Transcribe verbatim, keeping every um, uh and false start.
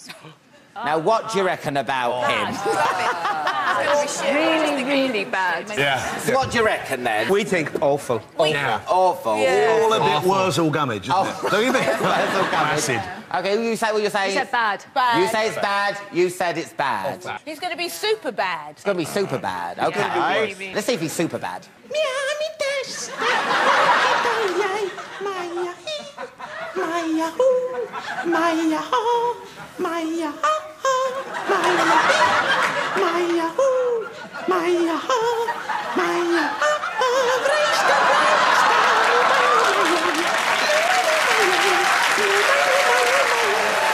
Now, what do you reckon about him? Really, really bad. Yeah. So what do you reckon, then? We think awful. Yeah. Awful. Yeah. All a bit Awful. Wurzel gummage, isn't Oh. it? Don't you think? Acid. OK, you say what you're saying. You said bad. Bad. You say it's bad, you said it's bad. bad. He's going to be super bad. It's going to be super bad. OK. Yeah. Let's see if he's super bad. Maya, Maya, Maya, Maya, Maya.